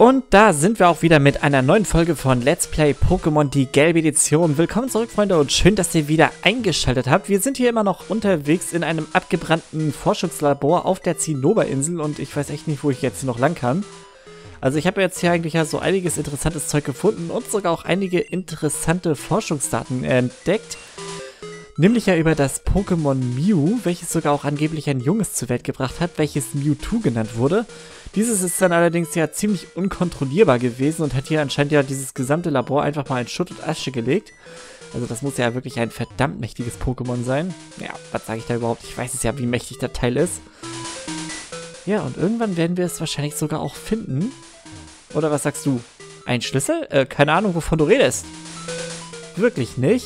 Und da sind wir auch wieder mit einer neuen Folge von Let's Play Pokémon, die gelbe Edition. Willkommen zurück, Freunde, und schön, dass ihr wieder eingeschaltet habt. Wir sind hier immer noch unterwegs in einem abgebrannten Forschungslabor auf der Zinnoberinsel und ich weiß echt nicht, wo ich jetzt hier noch lang kann. Also ich habe jetzt hier eigentlich ja so einiges interessantes Zeug gefunden und sogar auch einige interessante Forschungsdaten entdeckt. Nämlich ja über das Pokémon Mew, welches sogar auch angeblich ein Junges zur Welt gebracht hat, welches Mewtwo genannt wurde. Dieses ist dann allerdings ja ziemlich unkontrollierbar gewesen und hat hier anscheinend ja dieses gesamte Labor einfach mal in Schutt und Asche gelegt. Also das muss ja wirklich ein verdammt mächtiges Pokémon sein. Ja, was sage ich da überhaupt? Ich weiß es ja, wie mächtig der Teil ist. Ja, und irgendwann werden wir es wahrscheinlich sogar auch finden. Oder was sagst du? Ein Schlüssel? Keine Ahnung, wovon du redest. Wirklich nicht?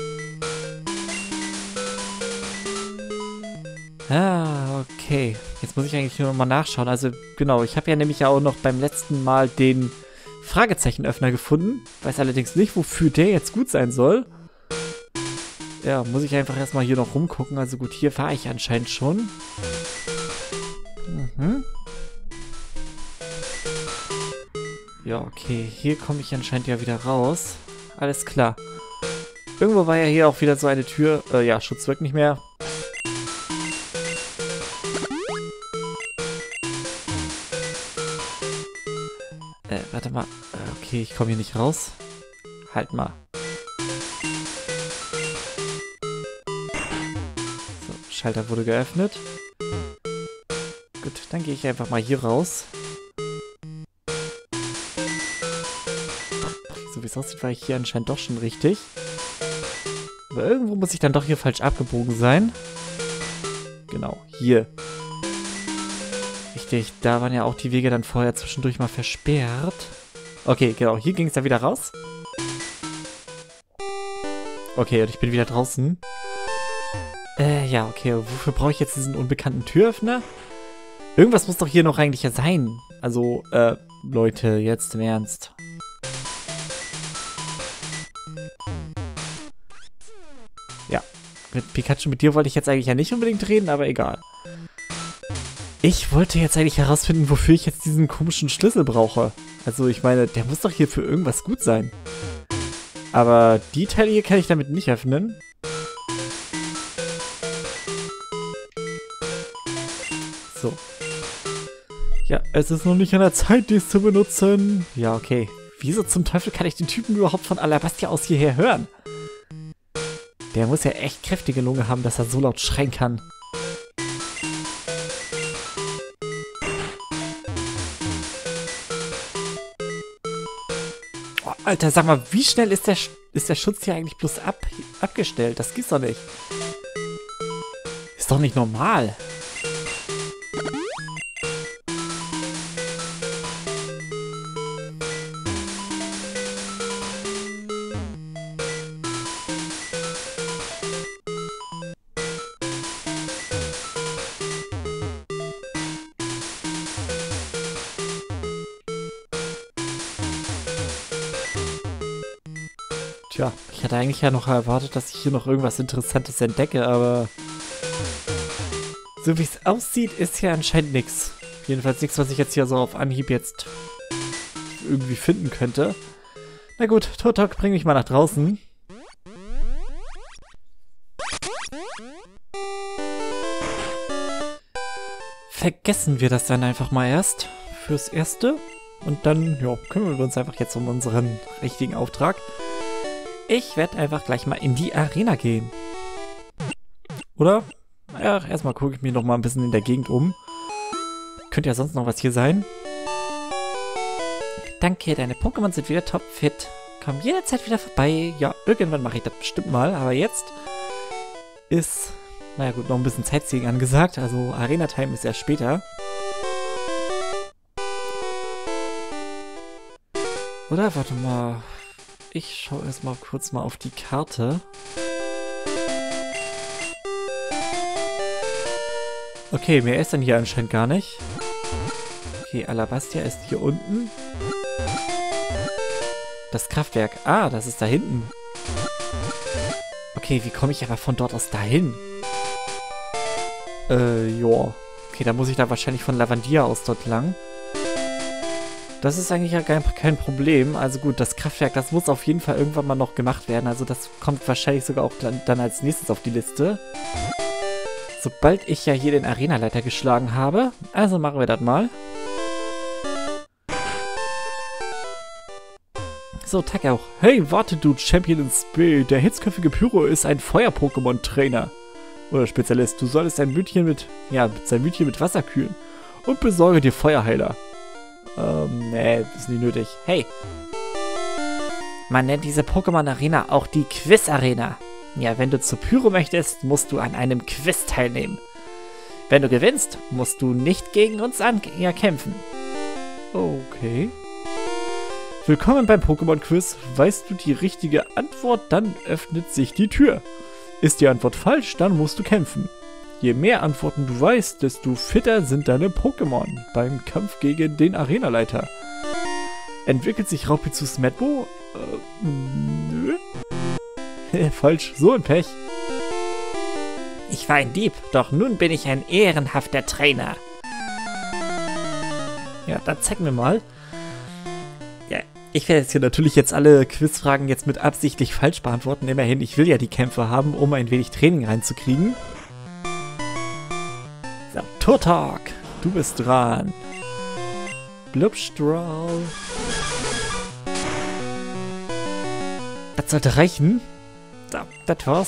Ah, okay. Jetzt muss ich eigentlich nur noch mal nachschauen. Also, genau, ich habe ja nämlich auch noch beim letzten Mal den Fragezeichenöffner gefunden. Weiß allerdings nicht, wofür der jetzt gut sein soll. Ja, muss ich einfach erstmal hier noch rumgucken. Also gut, hier war ich anscheinend schon. Ja, okay. Hier komme ich anscheinend ja wieder raus. Alles klar. Irgendwo war ja hier auch wieder so eine Tür. Ja, Schutz wirkt nicht mehr. Warte mal. Okay, ich komme hier nicht raus. Halt mal. So, Schalter wurde geöffnet. Gut, dann gehe ich einfach mal hier raus. So wie es aussieht, war ich hier anscheinend doch schon richtig. Aber irgendwo muss ich dann doch hier falsch abgebogen sein. Genau, hier. Richtig, da waren ja auch die Wege dann vorher zwischendurch mal versperrt. Okay, genau, hier ging es dann wieder raus. Okay, und ich bin wieder draußen. Ja, okay, wofür brauche ich jetzt diesen unbekannten Türöffner? Irgendwas muss doch hier noch eigentlich ja sein. Also, Leute, jetzt im Ernst. Ja, mit Pikachu, mit dir wollte ich jetzt eigentlich ja nicht unbedingt reden, aber egal. Ich wollte jetzt eigentlich herausfinden, wofür ich jetzt diesen komischen Schlüssel brauche. Also ich meine, der muss doch hier für irgendwas gut sein. Aber die Teile hier kann ich damit nicht öffnen. So. Ja, es ist noch nicht an der Zeit, dies zu benutzen. Ja, okay. Wieso zum Teufel kann ich den Typen überhaupt von Alabastia aus hierher hören? Der muss ja echt kräftige Lunge haben, dass er so laut schreien kann. Alter, sag mal, wie schnell ist der Schutz hier eigentlich bloß abgestellt? Das gibt's doch nicht. Ist doch nicht normal. Tja, ich hatte eigentlich ja noch erwartet, dass ich hier noch irgendwas Interessantes entdecke, aber so wie es aussieht, ist hier anscheinend nichts. Jedenfalls nichts, was ich jetzt hier so auf Anhieb jetzt irgendwie finden könnte. Na gut, Turtok, bring mich mal nach draußen. Vergessen wir das dann einfach mal erst fürs Erste. Und dann, ja, kümmern wir uns einfach jetzt um unseren richtigen Auftrag. Ich werde einfach gleich mal in die Arena gehen. Oder? Ja, erstmal gucke ich mir noch mal ein bisschen in der Gegend um. Könnte ja sonst noch was hier sein. Danke, deine Pokémon sind wieder topfit. Komm jederzeit wieder vorbei. Ja, irgendwann mache ich das bestimmt mal. Aber jetzt ist, naja gut, noch ein bisschen Sightseeing angesagt. Also Arena-Time ist erst später. Oder? Warte mal. Ich schaue erstmal kurz mal auf die Karte. Okay, mehr ist dann hier anscheinend gar nicht. Okay, Alabastia ist hier unten. Das Kraftwerk. Ah, das ist da hinten. Okay, wie komme ich aber von dort aus dahin? Joa. Okay, da muss ich da wahrscheinlich von Lavandia aus dort lang. Das ist eigentlich ja kein Problem. Also gut, das Kraftwerk, das muss auf jeden Fall irgendwann mal noch gemacht werden. Also das kommt wahrscheinlich sogar auch dann als nächstes auf die Liste. Sobald ich ja hier den Arenaleiter geschlagen habe. Also machen wir das mal. So, Tag auch. Hey, warte du, Champion in Spirit. Der hitzköpfige Pyro ist ein Feuer-Pokémon-Trainer. Oder Spezialist. Du solltest sein Wütchen mit Wasser kühlen. Und besorge dir Feuerheiler. Nee, ist nicht nötig. Hey. Man nennt diese Pokémon-Arena auch die Quiz-Arena. Ja, wenn du zu Pyro möchtest, musst du an einem Quiz teilnehmen. Wenn du gewinnst, musst du nicht gegen uns kämpfen. Okay. Willkommen beim Pokémon-Quiz. Weißt du die richtige Antwort, dann öffnet sich die Tür. Ist die Antwort falsch, dann musst du kämpfen. Je mehr Antworten du weißt, desto fitter sind deine Pokémon beim Kampf gegen den Arenaleiter. Entwickelt sich Raupi zu Smetbo? Nö. Falsch, so ein Pech. Ich war ein Dieb, doch nun bin ich ein ehrenhafter Trainer. Ja, dann zeig mir mal. Ja, ich werde jetzt hier natürlich alle Quizfragen jetzt mit absichtlich falsch beantworten. Immerhin, ich will ja die Kämpfe haben, um ein wenig Training reinzukriegen. So, Turtok, du bist dran. Blubstrahl. Das sollte reichen. So, das war's.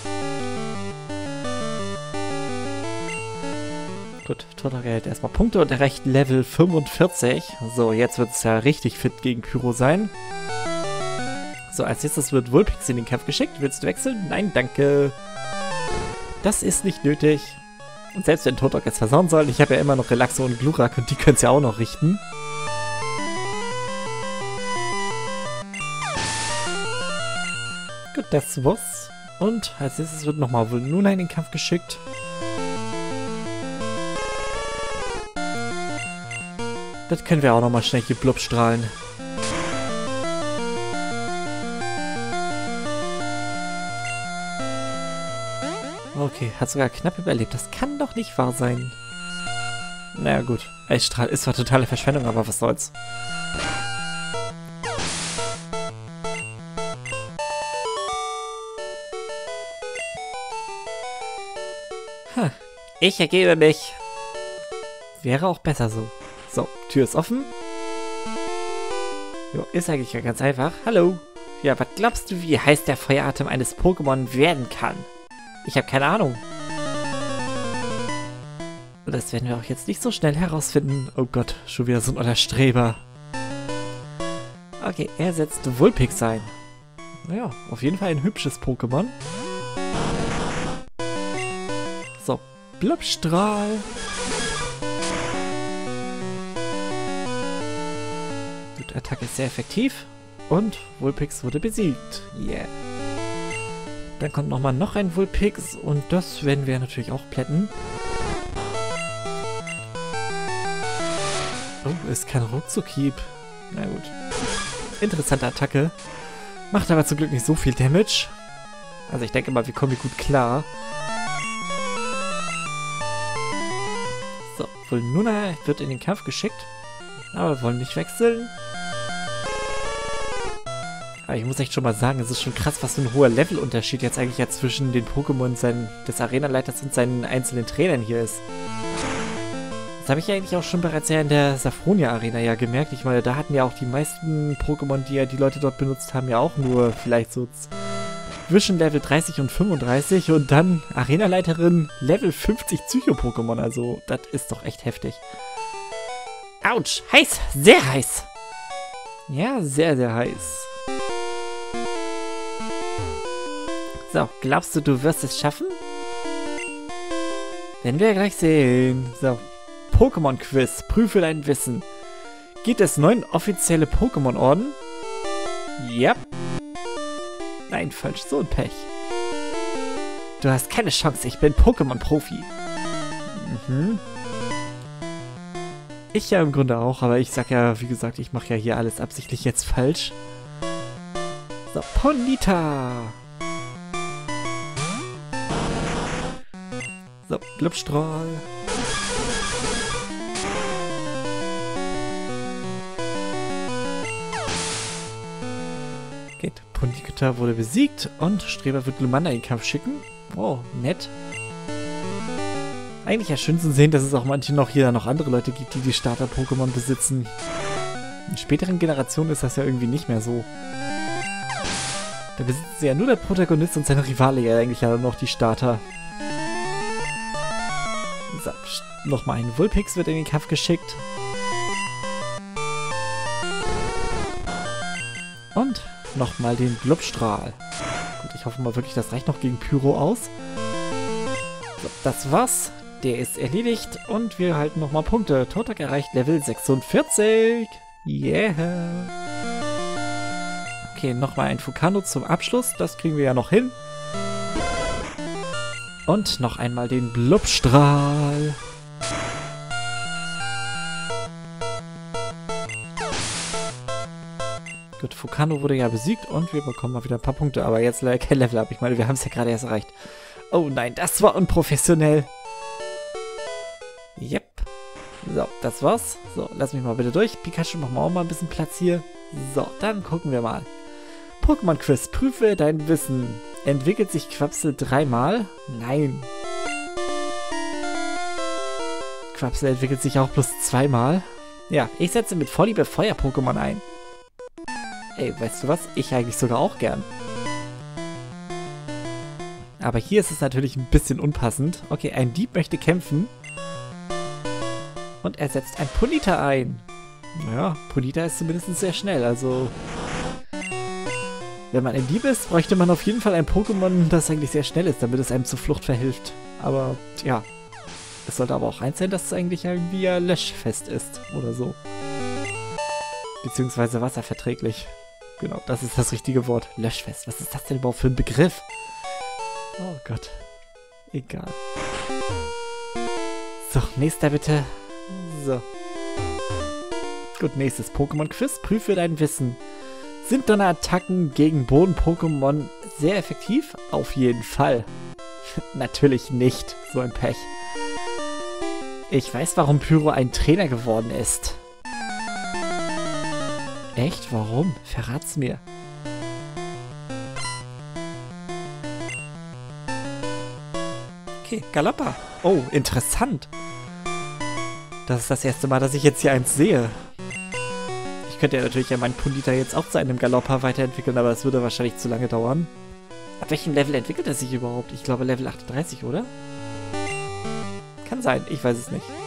Gut, Turtok erhält erstmal Punkte und erreicht Level 45. So, jetzt wird es ja richtig fit gegen Pyro sein. So, als nächstes wird Vulpix in den Kampf geschickt. Willst du wechseln? Nein, danke. Das ist nicht nötig. Und selbst wenn Turtok jetzt versauen soll, ich habe ja immer noch Relaxo und Glurak und die können es ja auch noch richten. Gut, das war's. Und als nächstes wird nochmal Volnuna in den Kampf geschickt. Das können wir auch nochmal schnell hier blubstrahlen. Okay, hat sogar knapp überlebt. Das kann doch nicht wahr sein. Naja gut, Eisstrahl ist zwar totale Verschwendung, aber was soll's. Ich ergebe mich. Wäre auch besser so. So, Tür ist offen. Jo, ist eigentlich ja ganz einfach. Hallo. Ja, was glaubst du, wie heiß der Feueratem eines Pokémon werden kann? Ich habe keine Ahnung. Das werden wir auch jetzt nicht so schnell herausfinden. Oh Gott, schon wieder so ein oller Streber. Okay, er setzt Vulpix ein. Naja, auf jeden Fall ein hübsches Pokémon. So, Blubstrahl. Gut, Attacke ist sehr effektiv. Und Vulpix wurde besiegt. Yeah. Dann kommt noch ein Vulpix und das werden wir natürlich auch plätten. Oh, ist kein Ruckzuck-Hieb. Na gut. Interessante Attacke. Macht aber zum Glück nicht so viel Damage. Also ich denke mal, wir kommen hier gut klar. So, Volnuna wird in den Kampf geschickt. Aber wir wollen nicht wechseln. Aber ich muss echt schon mal sagen, es ist schon krass, was für ein hoher Levelunterschied jetzt eigentlich ja zwischen den Pokémon des Arenaleiters und seinen einzelnen Trainern hier ist. Das habe ich ja eigentlich auch schon bereits ja in der Saphronia-Arena ja gemerkt. Ich meine, da hatten ja auch die meisten Pokémon, die ja die Leute dort benutzt haben, ja auch nur vielleicht so zwischen Level 30 und 35 und dann Arenaleiterin Level 50 Psycho-Pokémon. Also, das ist doch echt heftig. Autsch, heiß, sehr heiß. Ja, sehr, sehr heiß. So, glaubst du, du wirst es schaffen? Werden wir gleich sehen. So, Pokémon-Quiz. Prüfe dein Wissen. Gibt es 9 offizielle Pokémon-Orden? Ja. Nein, falsch. So ein Pech. Du hast keine Chance. Ich bin Pokémon-Profi. Mhm. Ich ja im Grunde auch, aber ich sag ja, wie gesagt, ich mache ja hier alles absichtlich jetzt falsch. So, Ponyta. So, Blubstrahl. Okay, Ponyta wurde besiegt und Streber wird Glumanda in den Kampf schicken. Oh, nett. Eigentlich ja schön zu sehen, dass es auch manche noch andere Leute gibt, die Starter-Pokémon besitzen. In späteren Generationen ist das ja irgendwie nicht mehr so. Da besitzt ja nur der Protagonist und seine Rivale ja eigentlich ja noch die Starter. So, nochmal ein Vulpix wird in den Kampf geschickt. Und nochmal den Glubstrahl. Gut, ich hoffe mal wirklich, das reicht noch gegen Pyro aus. So, das war's. Der ist erledigt und wir halten nochmal Punkte. Turtok erreicht Level 46. Yeah. Okay, nochmal ein Fukano zum Abschluss. Das kriegen wir ja noch hin. Und noch einmal den Blubstrahl. Gut, Fukano wurde ja besiegt und wir bekommen mal wieder ein paar Punkte. Aber jetzt leider kein Level up. Ich meine, wir haben es ja gerade erst erreicht. Oh nein, das war unprofessionell. Yep. So, das war's. So, lass mich mal bitte durch. Pikachu, machen wir auch mal ein bisschen Platz hier. So, dann gucken wir mal. Pokémon-Quiz. Prüfe dein Wissen. Entwickelt sich Quapsel 3-mal? Nein. Quapsel entwickelt sich auch bloß 2-mal. Ja, ich setze mit Vorliebe Feuer-Pokémon ein. Ey, weißt du was? Ich eigentlich sogar auch gern. Aber hier ist es natürlich ein bisschen unpassend. Okay, ein Dieb möchte kämpfen. Und er setzt ein Ponyta ein. Naja, Ponyta ist zumindest sehr schnell, also... Wenn man ein Dieb ist, bräuchte man auf jeden Fall ein Pokémon, das eigentlich sehr schnell ist, damit es einem zur Flucht verhilft. Aber, ja. Es sollte aber auch eins sein, dass es eigentlich irgendwie ja löschfest ist, oder so. Beziehungsweise wasserverträglich. Genau, das ist das richtige Wort. Löschfest. Was ist das denn überhaupt für ein Begriff? Oh Gott. Egal. So, nächster bitte. So. Gut, nächstes Pokémon-Quiz. Prüfe dein Wissen. Sind Donnerattacken gegen Boden-Pokémon sehr effektiv? Auf jeden Fall. Natürlich nicht. So ein Pech. Ich weiß, warum Pyro ein Trainer geworden ist. Echt? Warum? Verrat's mir. Okay, Galoppa. Oh, interessant. Das ist das erste Mal, dass ich jetzt hier eins sehe. Ich könnte ja natürlich meinen Ponyta jetzt auch zu einem Galoppa weiterentwickeln, aber das würde wahrscheinlich zu lange dauern. Ab welchem Level entwickelt er sich überhaupt? Ich glaube Level 38, oder? Kann sein, ich weiß es nicht.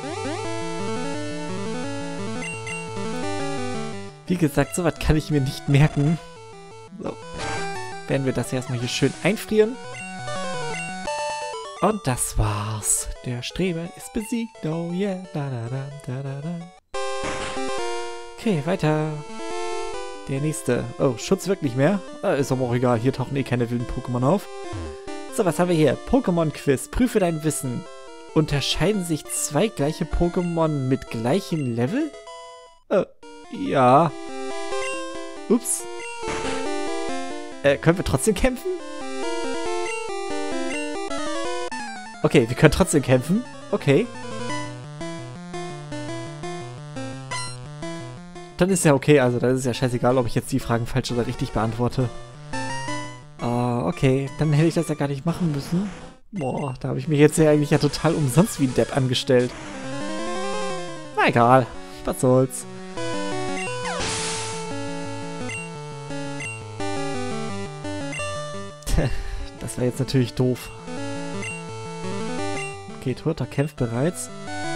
Wie gesagt, sowas kann ich mir nicht merken. So. Werden wir das erstmal hier schön einfrieren. Und das war's. Der Streber ist besiegt. Oh yeah. Da, da, da, da, da, da. Okay, weiter. Der nächste. Oh, Schutz wirkt nicht mehr. Ist aber auch egal. Hier tauchen eh keine wilden Pokémon auf. So, was haben wir hier? Pokémon-Quiz. Prüfe dein Wissen. Unterscheiden sich zwei gleiche Pokémon mit gleichem Level? Ja. Ups. Können wir trotzdem kämpfen? Okay, wir können trotzdem kämpfen. Okay. Dann ist ja okay, also dann ist ja scheißegal, ob ich jetzt die Fragen falsch oder richtig beantworte. Okay, dann hätte ich das ja gar nicht machen müssen. Boah, da habe ich mich jetzt ja eigentlich ja total umsonst wie ein Depp angestellt. Na egal, was soll's. Das war jetzt natürlich doof. Okay, Turtok kämpft bereits.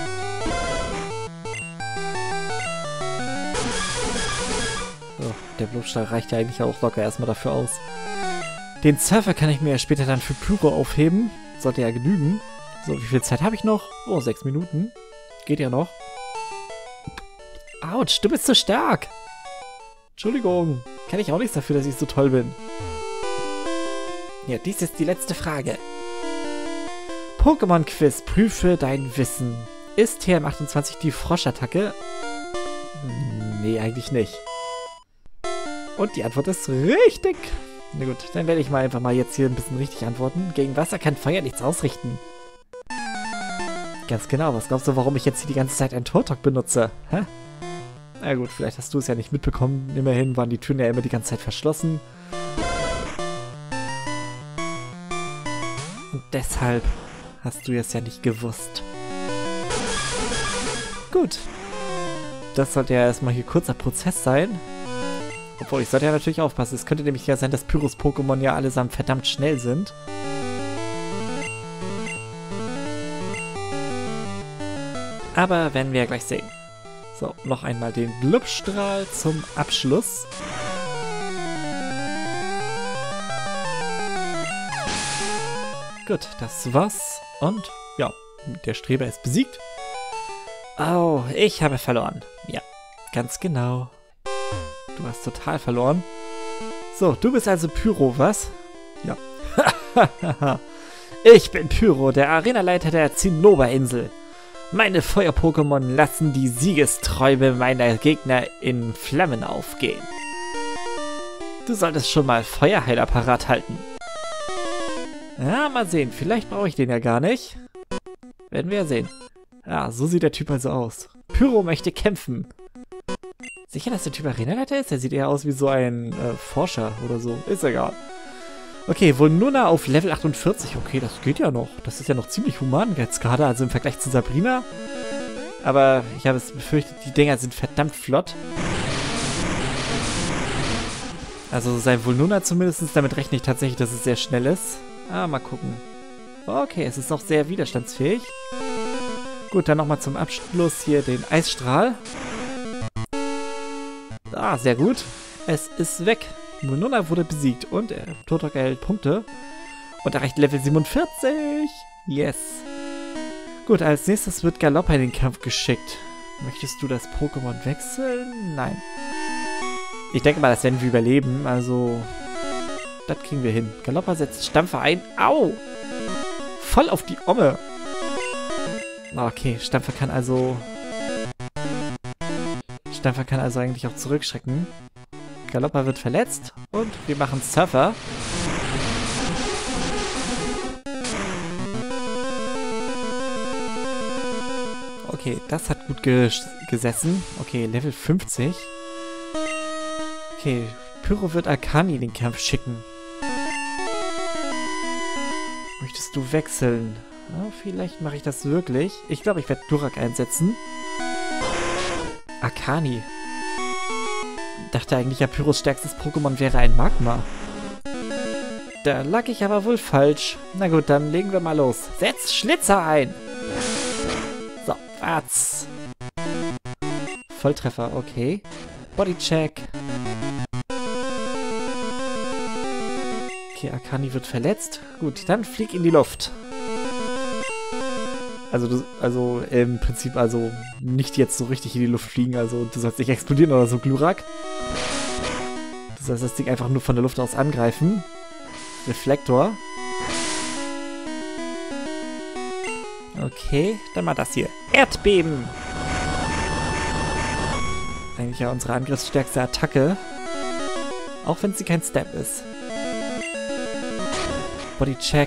So, der Blubstrahl reicht ja eigentlich auch locker erstmal dafür aus. Den Surfer kann ich mir ja später dann für Pyro aufheben. Sollte ja genügen. So, wie viel Zeit habe ich noch? Oh, 6 Minuten. Geht ja noch. Autsch, du bist so stark. Entschuldigung. Kann ich auch nichts dafür, dass ich so toll bin. Ja, dies ist die letzte Frage. Pokémon-Quiz. Prüfe dein Wissen. Ist TM28 die Froschattacke? Nee, eigentlich nicht. Und die Antwort ist richtig. Na gut, dann werde ich mal einfach mal jetzt hier ein bisschen richtig antworten. Gegen Wasser kann Feuer nichts ausrichten. Ganz genau. Was glaubst du, warum ich jetzt hier die ganze Zeit ein Turtok benutze? Hä? Na gut, vielleicht hast du es ja nicht mitbekommen. Immerhin waren die Türen ja immer die ganze Zeit verschlossen. Und deshalb hast du es ja nicht gewusst. Gut. Das sollte ja erstmal hier kurzer Prozess sein. Obwohl, ich sollte ja natürlich aufpassen. Es könnte nämlich ja sein, dass Pyrrhus-Pokémon ja allesamt verdammt schnell sind. Aber werden wir ja gleich sehen. So, noch einmal den Glubstrahl zum Abschluss. Gut, das war's. Und ja, der Streber ist besiegt. Oh, ich habe verloren. Ja, ganz genau. Du hast total verloren. So, du bist also Pyro, was? Ja. Ich bin Pyro, der Arenaleiter der Zinnoberinsel. Meine Feuer-Pokémon lassen die Siegesträume meiner Gegner in Flammen aufgehen. Du solltest schon mal Feuerheiler parat halten. Ja, mal sehen. Vielleicht brauche ich den ja gar nicht. Werden wir ja sehen. Ja, so sieht der Typ also aus. Pyro möchte kämpfen. Sicher, dass der Typ Arenaleiter ist? Der sieht eher aus wie so ein Forscher oder so. Ist egal. Okay, Volnuna auf Level 48. Okay, das geht ja noch. Das ist ja noch ziemlich human jetzt gerade, also im Vergleich zu Sabrina. Aber ich habe es befürchtet, die Dinger sind verdammt flott. Also sein Volnuna zumindest, damit rechne ich tatsächlich, dass es sehr schnell ist. Ah, mal gucken. Okay, es ist auch sehr widerstandsfähig. Gut, dann nochmal zum Abschluss hier den Eisstrahl. Ah, sehr gut. Es ist weg. Volnuna wurde besiegt und Turtok erhält Punkte und erreicht Level 47. Yes. Gut, als nächstes wird Galoppa in den Kampf geschickt. Möchtest du das Pokémon wechseln? Nein. Ich denke mal, das werden wir überleben, also das kriegen wir hin. Galoppa setzt Stampfer ein. Au! Voll auf die Omme. Okay, Stampfer kann also eigentlich auch zurückschrecken. Galoppa wird verletzt und wir machen Surfer. Okay, das hat gut gesessen. Okay, Level 50. Okay, Pyro wird Akani in den Kampf schicken. Möchtest du wechseln? Ja, vielleicht mache ich das wirklich. Ich glaube, ich werde Durak einsetzen. Akani. Dachte eigentlich, ja, Pyros stärkstes Pokémon wäre ein Magma. Da lag ich aber wohl falsch. Na gut, dann legen wir mal los. Setz Schlitzer ein! So, Watz. Volltreffer, okay. Bodycheck. Okay, Akani wird verletzt. Gut, dann flieg in die Luft. Also im Prinzip, also nicht jetzt so richtig in die Luft fliegen, also du sollst nicht explodieren oder so, Glurak. Du sollst das Ding einfach nur von der Luft aus angreifen. Reflektor. Okay, dann mal das hier. Erdbeben! Eigentlich ja unsere angriffsstärkste Attacke. Auch wenn sie kein Step ist. Bodycheck.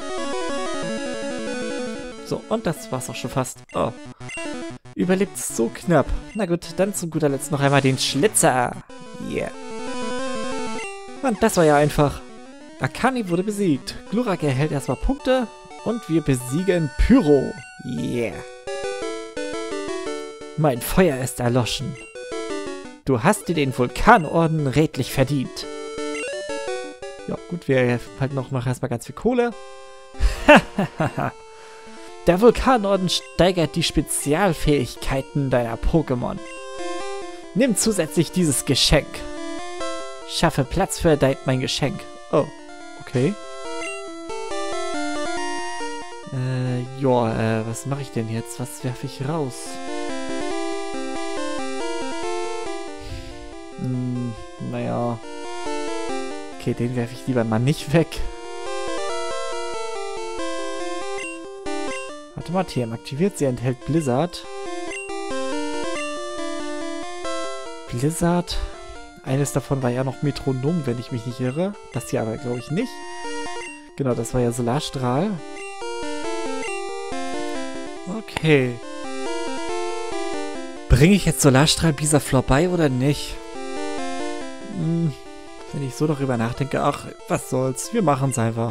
So, und das war's auch schon fast. Oh. Überlebt so knapp. Na gut, dann zu guter Letzt noch einmal den Schlitzer. Yeah. Und das war ja einfach. Akani wurde besiegt. Glurak erhält erstmal Punkte. Und wir besiegen Pyro. Yeah. Mein Feuer ist erloschen. Du hast dir den Vulkanorden redlich verdient. Ja, gut, wir halt noch erstmal ganz viel Kohle. Hahaha. Der Vulkanorden steigert die Spezialfähigkeiten deiner Pokémon. Nimm zusätzlich dieses Geschenk. Schaffe Platz für mein Geschenk. Oh, okay. Was mache ich denn jetzt? Was werfe ich raus? Naja. Okay, den werfe ich lieber mal nicht weg. Warte mal, TM aktiviert. Sie enthält Blizzard. Blizzard. Eines davon war ja noch Metronom, wenn ich mich nicht irre. Das hier aber, glaube ich, nicht. Genau, das war ja Solarstrahl. Okay. Bringe ich jetzt Solarstrahl Bisaflor bei oder nicht? Wenn ich so darüber nachdenke, ach, was soll's, wir machen's einfach.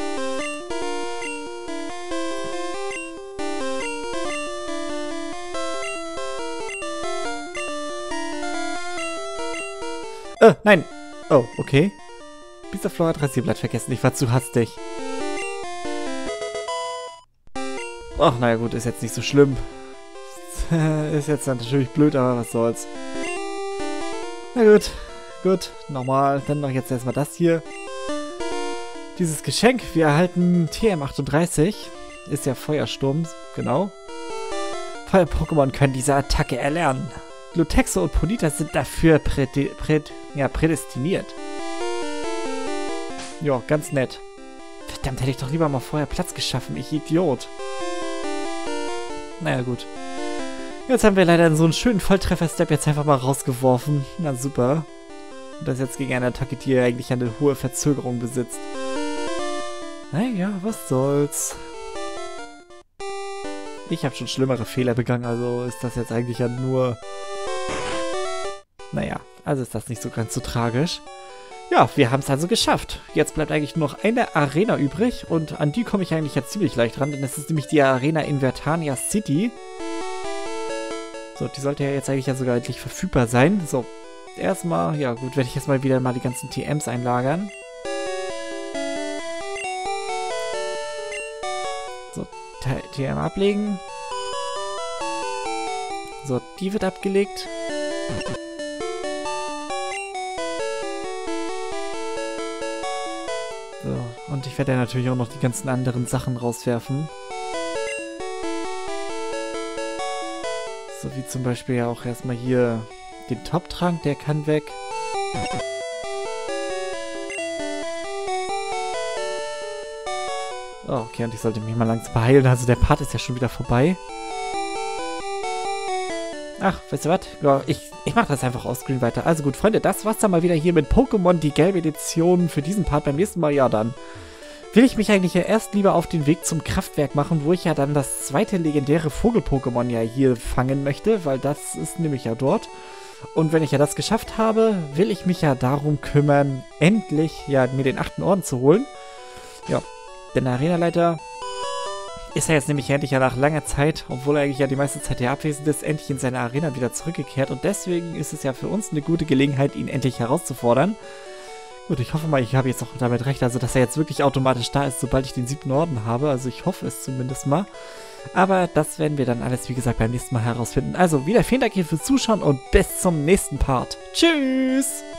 Nein. Oh, okay. Bisaflor hat Rasierblatt vergessen, ich war zu hastig. Ach, naja gut, ist jetzt nicht so schlimm. Ist jetzt natürlich blöd, aber was soll's. Na gut, gut, normal. Dann noch jetzt erstmal das hier. Dieses Geschenk, wir erhalten TM38. Ist ja Feuersturm, genau. Feuer-Pokémon können diese Attacke erlernen. Glutexo und Ponyta sind dafür prädestiniert. Ja, ganz nett. Verdammt, hätte ich doch lieber mal vorher Platz geschaffen, ich Idiot. Naja, gut. Jetzt haben wir leider so einen schönen Volltreffer-Step jetzt einfach mal rausgeworfen. Na super. Und das jetzt gegen eine Attacke, die eigentlich eine hohe Verzögerung besitzt. Naja, was soll's. Ich habe schon schlimmere Fehler begangen, also ist das jetzt eigentlich ja nur... Naja, also ist das nicht so ganz so tragisch. Ja, wir haben es also geschafft. Jetzt bleibt eigentlich nur noch eine Arena übrig und an die komme ich eigentlich jetzt ziemlich leicht ran, denn es ist nämlich die Arena in Vertania City. So, die sollte ja jetzt eigentlich ja sogar endlich verfügbar sein. So, erstmal, ja gut, werde ich jetzt mal wieder die ganzen TMs einlagern. So, TM ablegen. So, die wird abgelegt. So, und ich werde ja natürlich auch noch die ganzen anderen Sachen rauswerfen. So wie zum Beispiel ja auch erstmal hier den Top-Trank, der kann weg. Oh, okay, und ich sollte mich mal langsam beeilen, also der Part ist ja schon wieder vorbei. Ach, weißt du was? Ja, ich mache das einfach offscreen weiter. Also gut, Freunde, das war's dann mal wieder hier mit Pokémon, die gelbe Edition für diesen Part. Beim nächsten Mal, ja dann, will ich mich eigentlich ja erst lieber auf den Weg zum Kraftwerk machen, wo ich ja dann das zweite legendäre Vogel-Pokémon ja hier fangen möchte, weil das ist nämlich ja dort. Und wenn ich ja das geschafft habe, will ich mich ja darum kümmern, endlich ja mir den 8. Orden zu holen. Ja, denn der Arenaleiter ist ja jetzt nämlich endlich ja nach langer Zeit, obwohl er eigentlich ja die meiste Zeit ja abwesend ist, endlich in seine Arena wieder zurückgekehrt. Und deswegen ist es ja für uns eine gute Gelegenheit, ihn endlich herauszufordern. Gut, ich hoffe mal, ich habe jetzt auch damit recht, also dass er jetzt wirklich automatisch da ist, sobald ich den 7. Orden habe. Also ich hoffe es zumindest mal. Aber das werden wir dann alles, wie gesagt, beim nächsten Mal herausfinden. Also wieder vielen Dank hier fürs Zuschauen und bis zum nächsten Part. Tschüss!